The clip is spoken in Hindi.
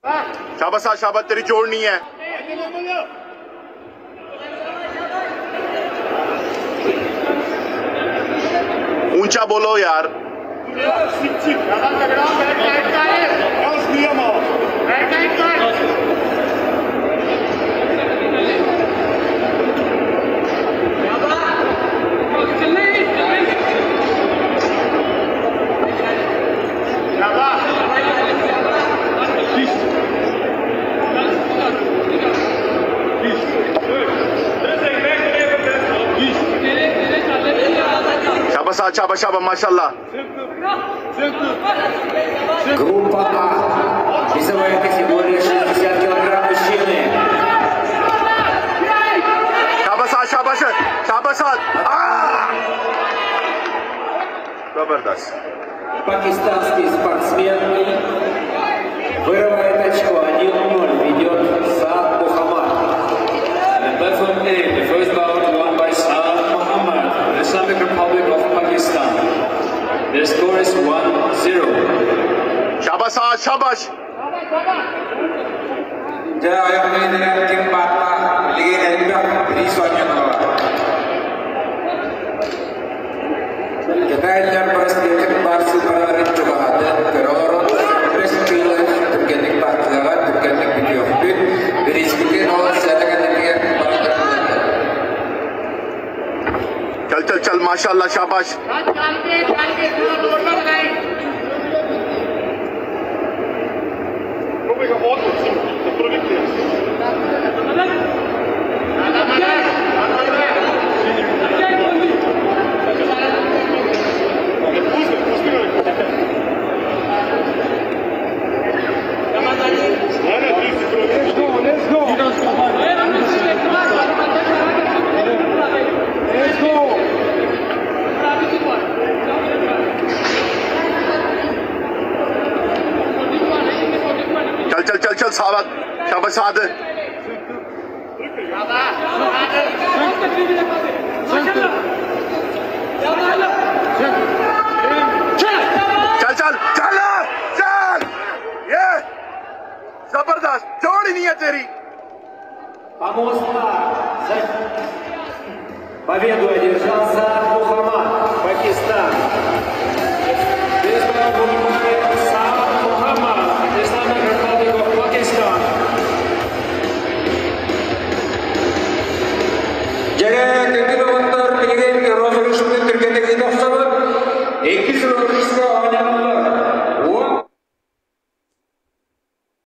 शाबाश शाबाश, तेरी जोड़ नहीं है। ऊंचा बोलो यार। शाबाश शाबाश माशाल्लाह। Группа А. Весовая категория 60 килограмм мужчины. शाबाश शाबाश शाबाश। जबरदस्त। Пакистанский спортсмен вырывает очко 1-0, ведет Саад Мухаммад. And platform A, the first bout won by Saad Muhammad, the Islamic Republic of Pakistan. Their score is 1-0. शाबाश शाबाश। Jangan yang ini dengan tim Bapa Liga juga risaunya bahwa terkait dengan persetujuan Barca pada coba ada teror peristiwa terkait Barcelona terkait video fit dari sekitar awal saya dengan dia चल चल चल माशाल्लाह शाबाश। चल चल चल चल सावक शाबाश साद। चल चल चल चल, ये जबरदस्त जोड़ ही नहीं है तेरी। Победу одержал Саад Мухаммад.